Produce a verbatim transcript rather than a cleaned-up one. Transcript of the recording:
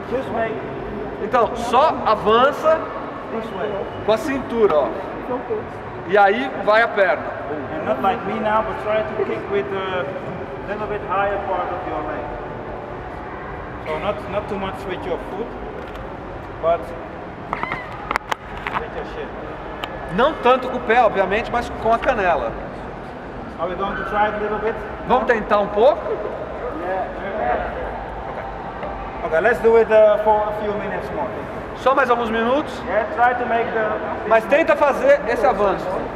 Just make Então, só avança this way. com a cintura, ó. E aí vai a perna. And not like me now, but try to kick with the little bit higher part of your leg. So not not too much with your foot, but with your shin. Não tanto com o pé, obviamente, mas com a canela. Are we going to try it a little bit? Vamos tentar um pouco? Okay, let's do it uh, for a few minutes more. Só mais alguns minutos, Yeah, try to make the. mas tenta fazer esse avanço.